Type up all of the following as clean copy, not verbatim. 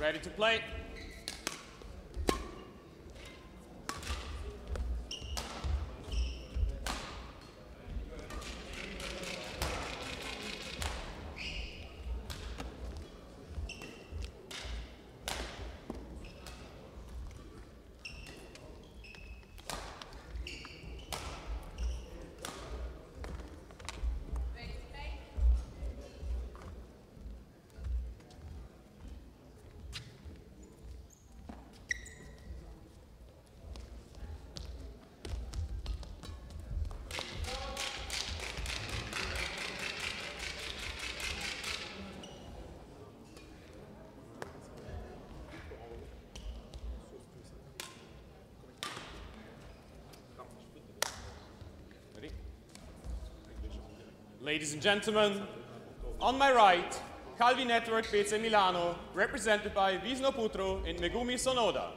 Ready to play. Ladies and gentlemen, on my right, Calvi Network PC Milano, represented by Visno Putro and Megumi Sonoda.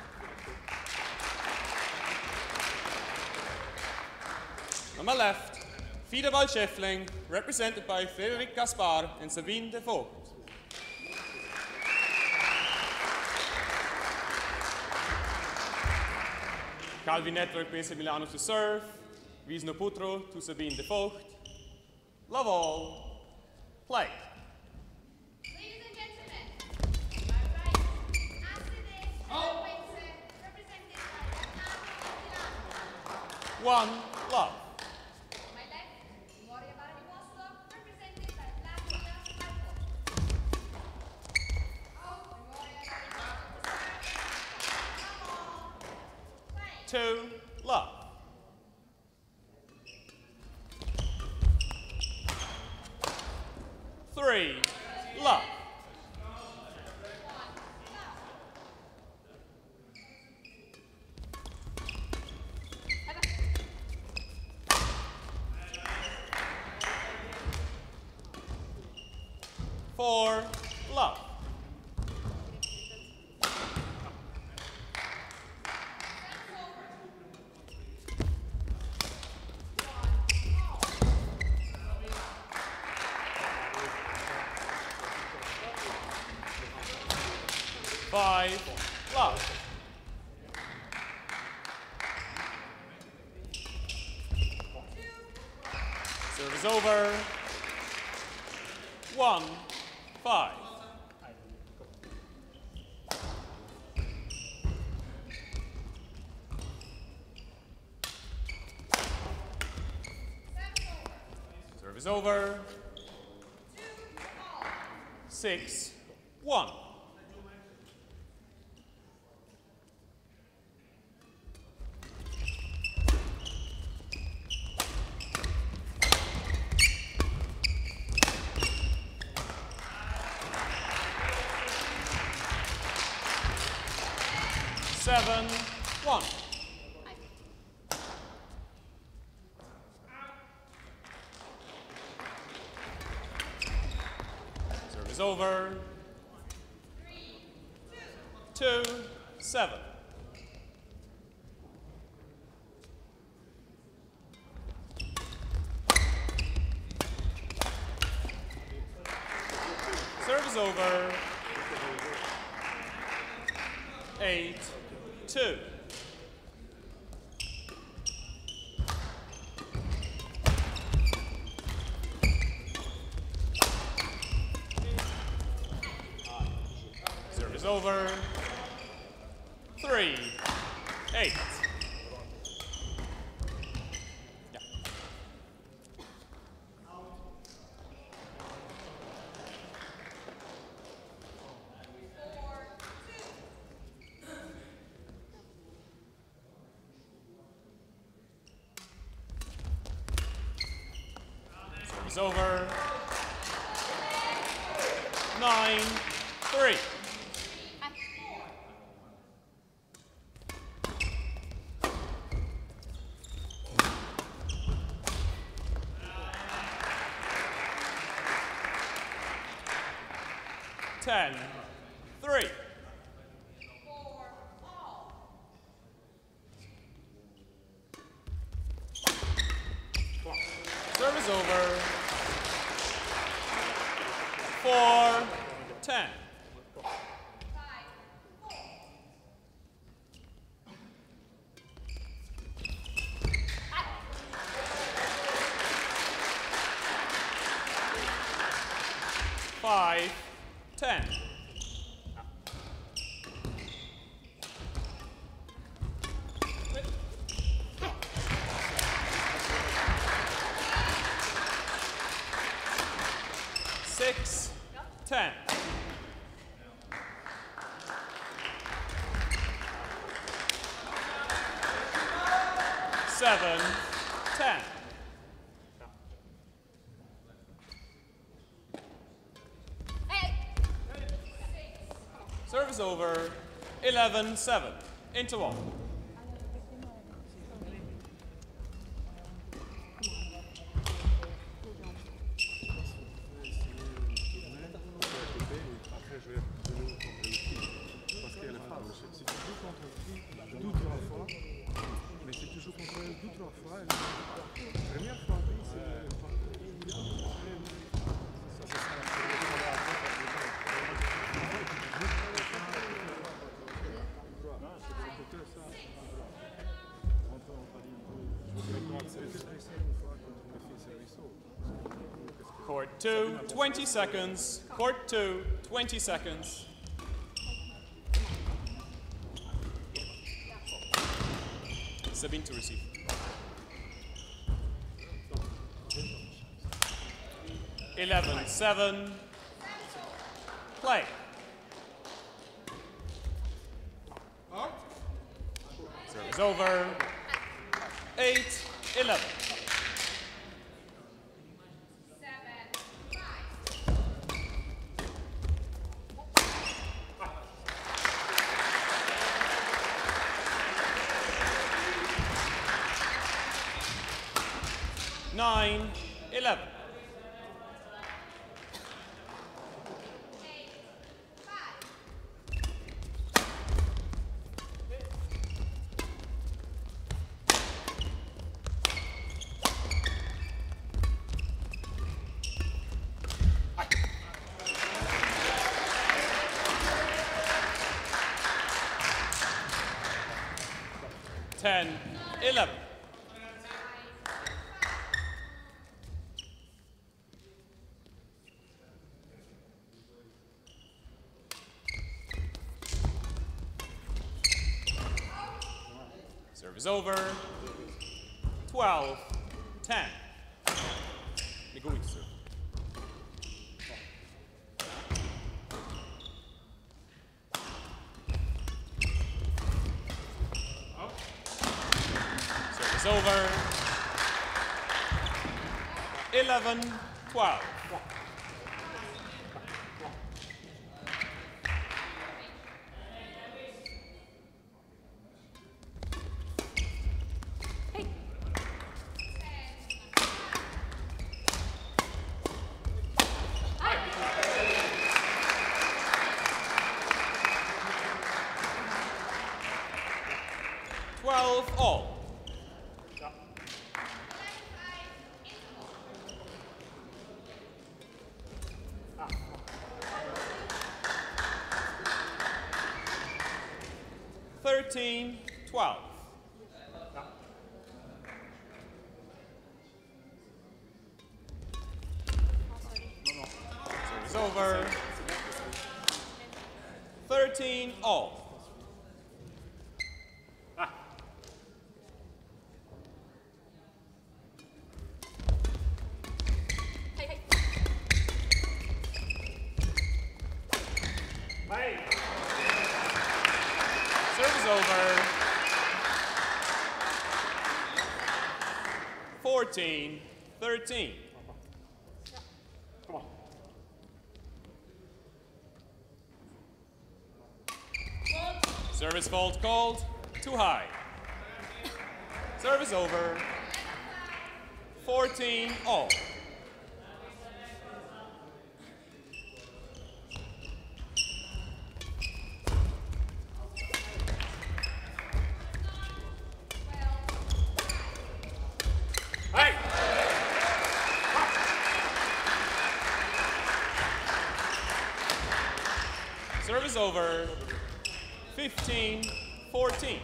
On my left, Fiederwald Schäffling, represented by Frédéric Gaspard and Sabine de Vogt. Calvi Network PC Milano to serve, Visno Putro to Sabine de Vogt. Love all, play. Ladies and gentlemen, my right, Acide Windsor, represented by Renato Milano. One, love. My left, Moria Barbiposto, represented by Vladimir Marco. Moria Barbiposto, play. Two, love. Three, love. Four, love. Five, love. Serve is over. 1, 5. Serve is over. 6, 1. Seven, 1. Serve is over. 2, 7. Serve is over. 8, 2. Serve is over. 3, 8. Yeah. Serve is over. 9, 3. Ten, 3. Serve is over. 4, 10. 5. 7, 10. Service over, 11, 7. Into all. Court 2, 20 seconds. Court 2, 20 seconds. Sabine to receive. Eleven, 7. Play. Service over. 8, 11. 9, 11. 10, 11. Service over. 12, 10. Negotiate, sir. Service over. 11, 12. All. Thirteen, 12. Service over. 13, all. Service over. 14, 13. Come on. Service fault called. Too high. Service over. 14, all. Service over. 15, 14.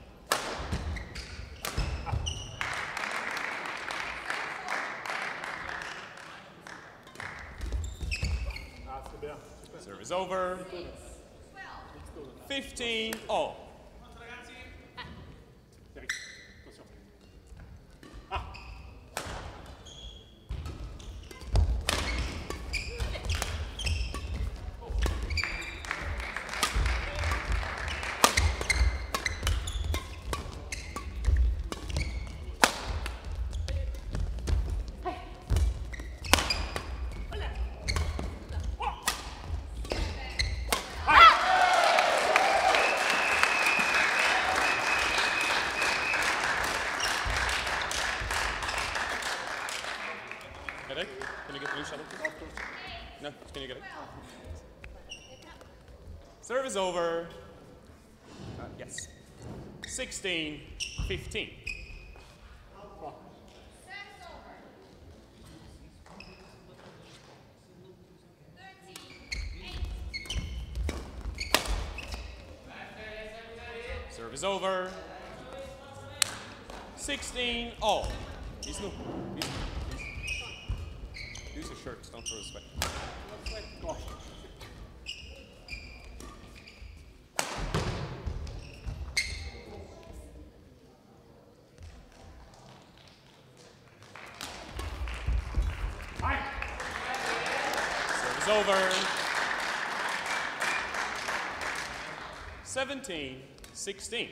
Service over. 15, all. Service over. Yes. 16-15. Service over. 13-8. Service over. 16 all. Use your shirts, don't throw a sweat. Service over. 17-16.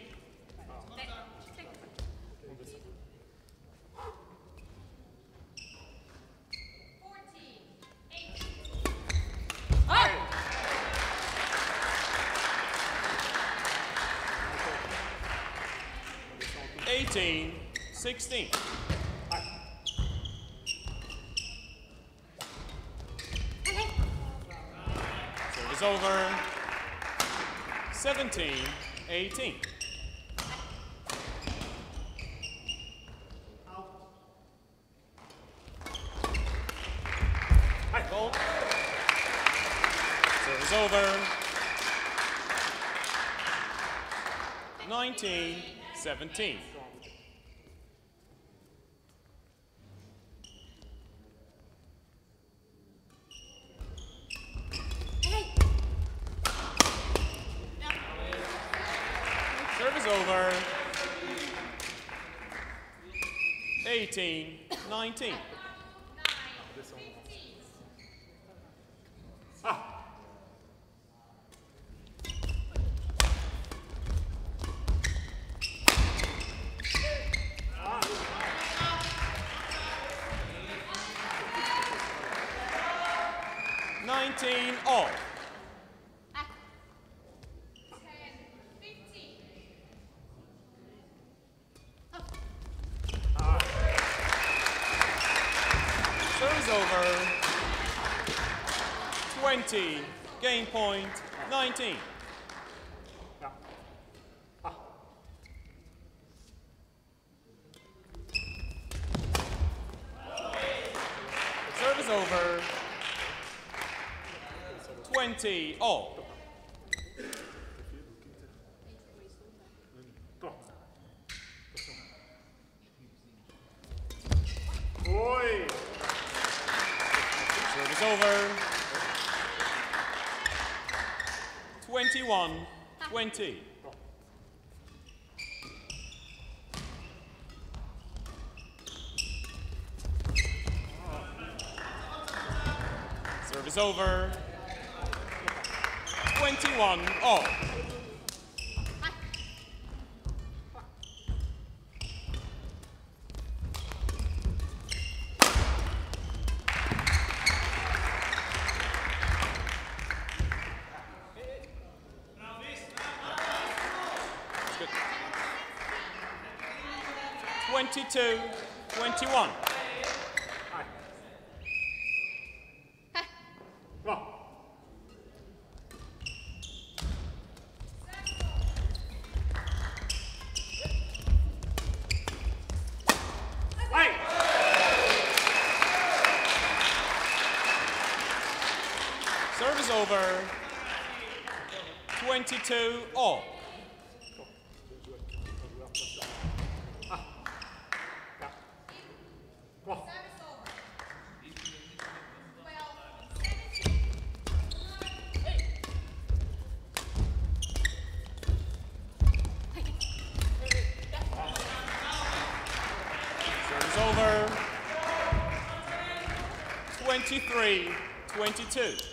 18-16. Service over. 17-18. Goal. Service over. 19-17. Service over. 18-19. 19 all. 10-15. Service over. 20. Game point. 19. Service over. 20 all. Service over. 21-20. Service over. 21 all. That's good. 22-21. Service over. 22 all. Service over. 12-17. Service over. 23-22.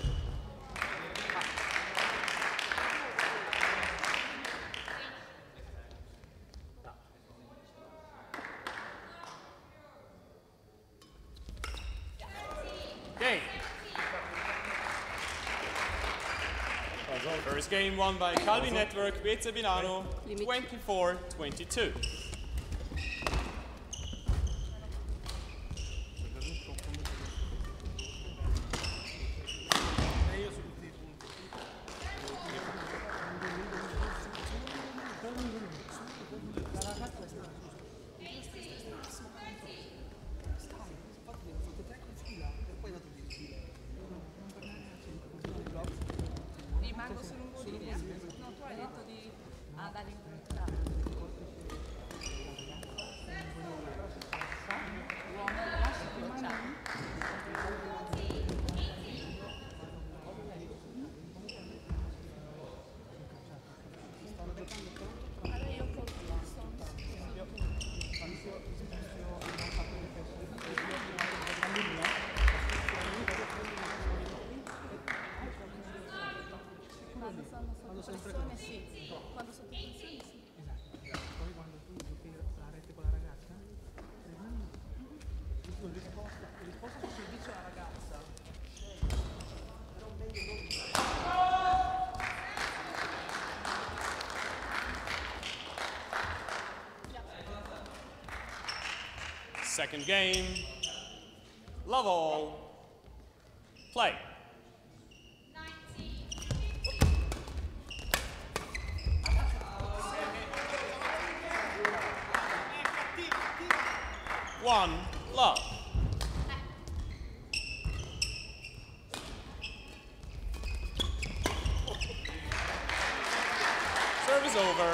Game. First game won by Calvi Network, Viezza Milano, 24-22. No, tu hai detto di dare in uomo, lasci cominciare. Allora io quando sono sotto pressione sì, quando sotto pressione sì. Esatto, poi quando tu giochi la rete con la ragazza, risposta sul servizio alla ragazza. Second game. Love all. Play. 1, love. Serve is over.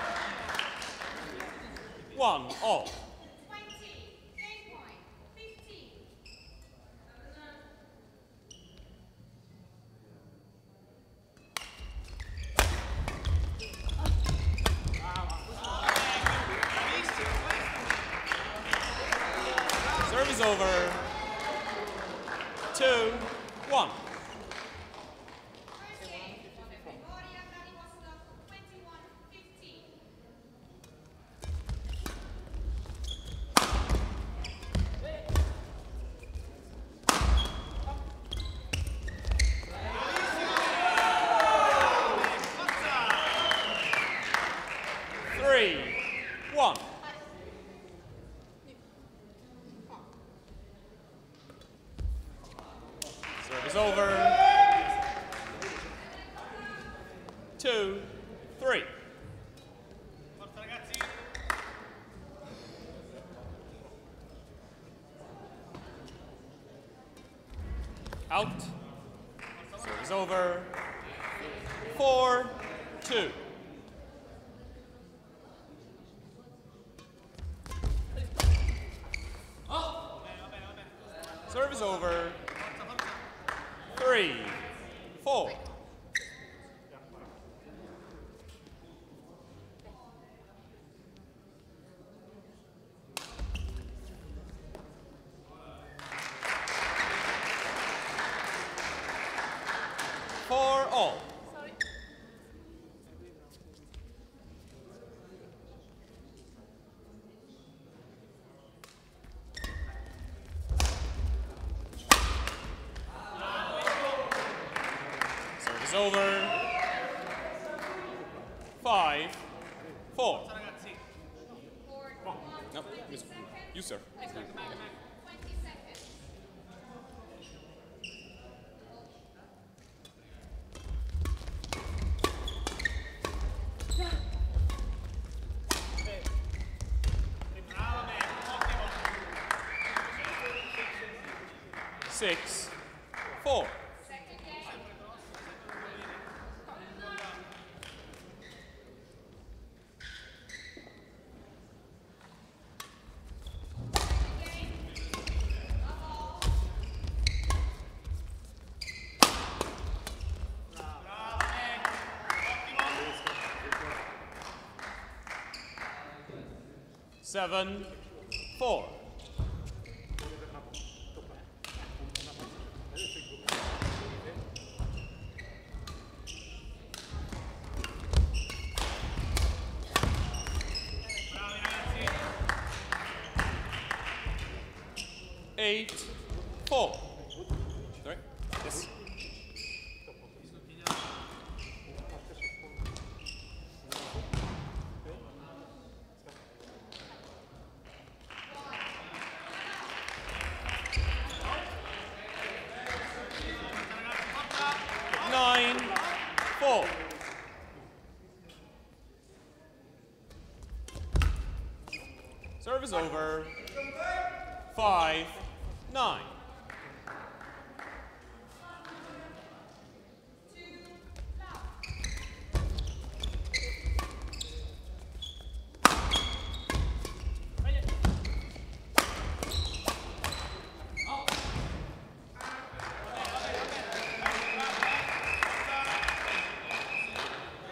1, all. 20, game point, 15. Serve is over. 2, 1. First game, Victoria Vladivostok, 21-15. Three, 1. Serve is over. 2, 3. Out. Serve is over. 4, 2. Serve is over. 3, 4. For all. Sorry. Serve is over. 5, 4. No, you sir. 20 seconds. Six, 4. Second game. Seven, 4. Eight, 4. Sorry? Yes. Nine, 4. Serve is over. 5, 9.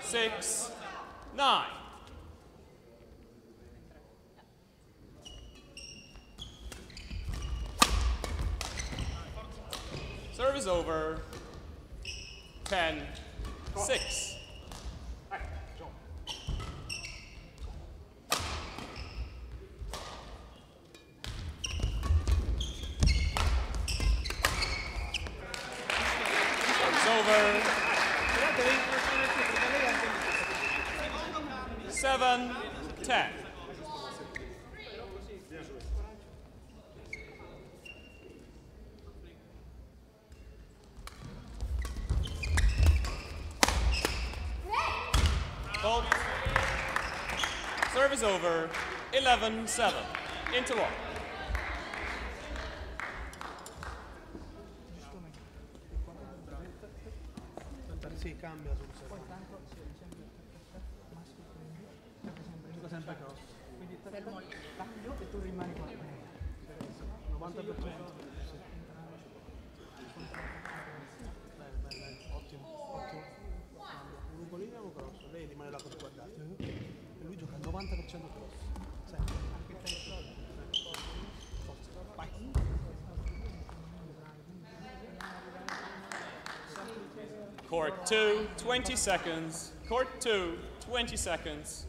6, 9. Serve is over. 10, 6. Over. 7, 10. Fault. Serve is over. 11, 7. Interlock. Sì, cambia sul set. Poi tanto maschio prendi, gioca sempre cross. Quindi taglio e tu rimani qua. 90%. Bene, ottimo. Un lupolino o cross? Lei rimane là così, guardate. E lui gioca al 90% cross. Sempre. Anche te forza. Vai. Court 2, 20 seconds. Court 2, 20 seconds.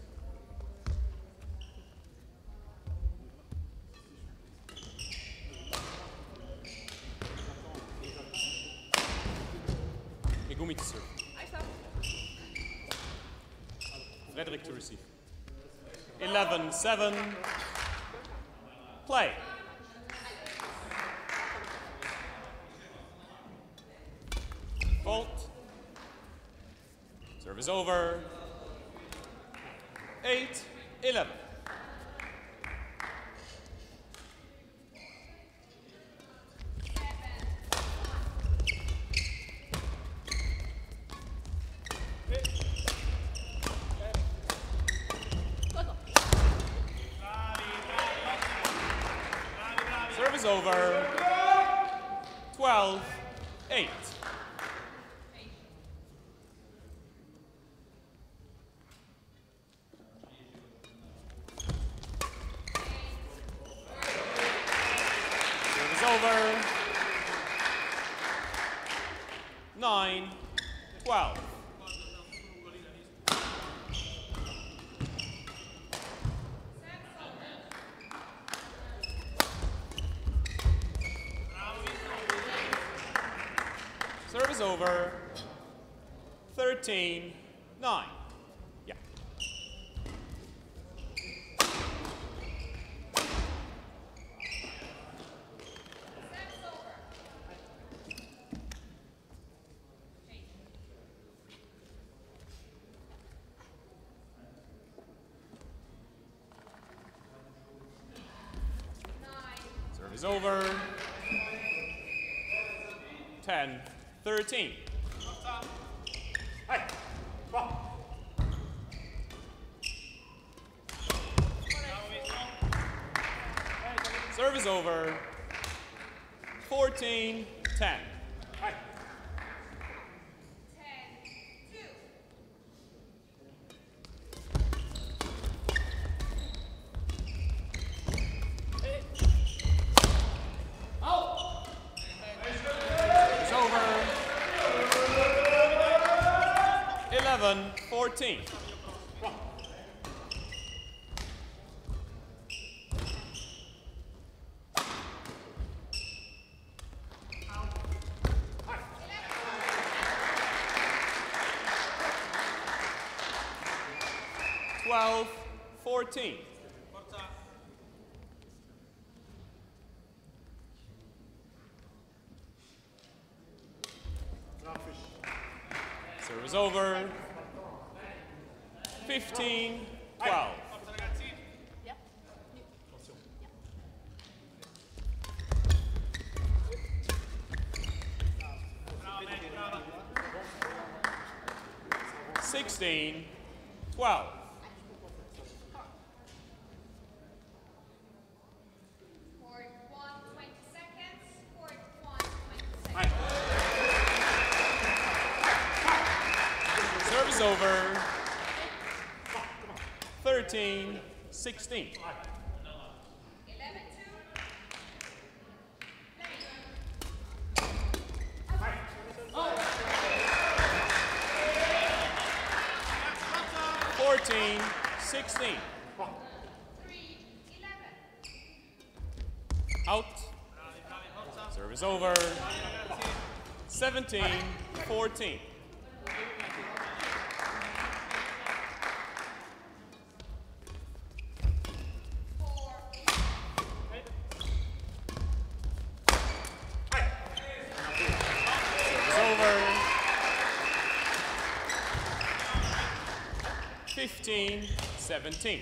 Megumi to serve. Frederick to receive. 11, 7. Play. Fault. Serve is over. 8, 11. Serve is over. 12, 8. Over. 9, 12. Serve is over. 13, 9. Yeah. Serve is over. 10, 13. Serve is over. 14, 10. 11, 14. Twelve, 14. Serve is over. 15, 12. Yep. 16, 12. Court 1, 20 seconds. Court 1, 20 seconds. Serve is over. over. 13-16. 14-16. Out. Service over. 17-14. Service over. 15-17.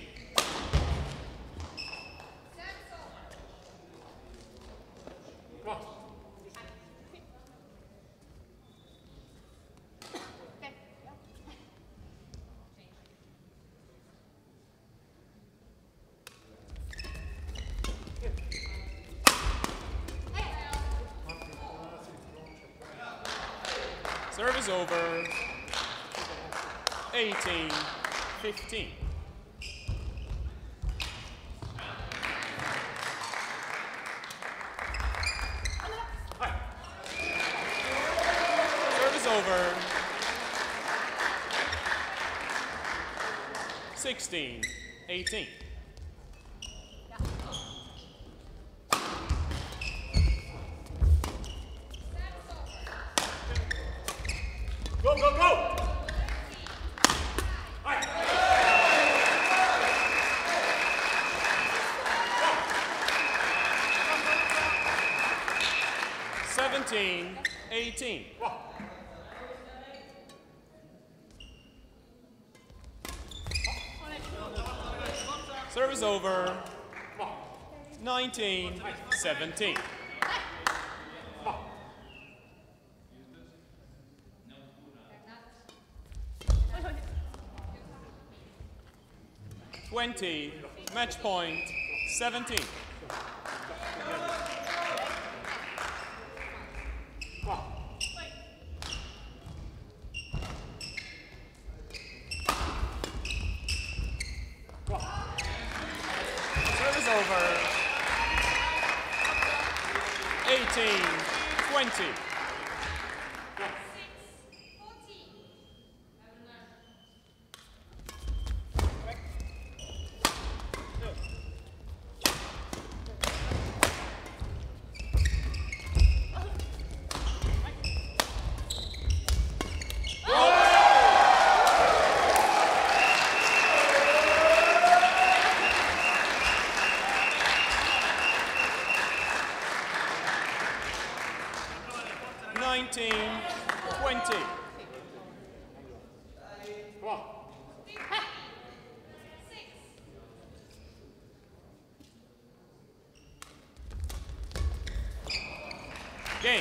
Service over. 18-15. Service over. 16-18. Go, go, go! 17-18. Service over. 19-17. Match point, 17. Service over. 18-20. Game.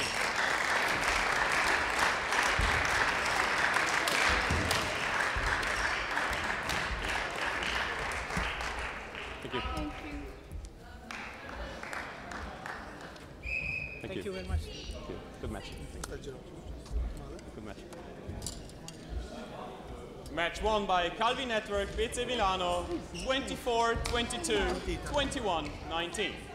Thank you. Thank you very much. Thank you. Good match. Good match. Match won by Calvi Network, BC Milano, 24-22, 21-19.